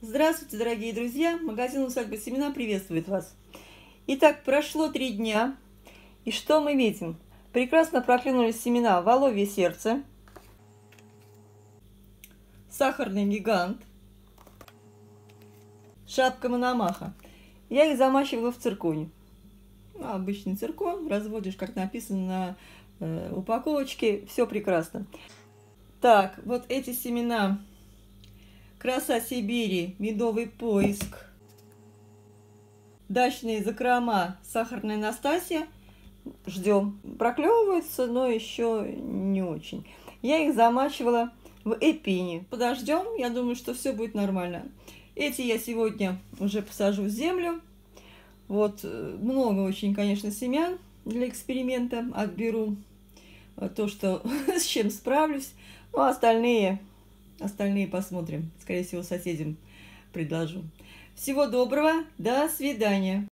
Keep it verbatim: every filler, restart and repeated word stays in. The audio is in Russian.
Здравствуйте, дорогие друзья! Магазин «Усадьба Семена» приветствует вас. Итак, прошло три дня, и что мы видим? Прекрасно проклюнулись семена воловье сердце, сахарный гигант, шапка мономаха. Я их замачивала в цирконе. Ну, обычный циркон, разводишь, как написано на э, упаковочке, все прекрасно. Так, вот эти семена: краса Сибири, медовый поиск, дачные закрома, сахарная Настасья. Ждем. Проклевываются, но еще не очень. Я их замачивала в эпине. Подождем, я думаю, что все будет нормально. Эти я сегодня уже посажу в землю. Вот, много очень, конечно, семян для эксперимента отберу. То, что с чем справлюсь. Ну, а остальные, остальные посмотрим. Скорее всего, соседям предложу. Всего доброго, до свидания.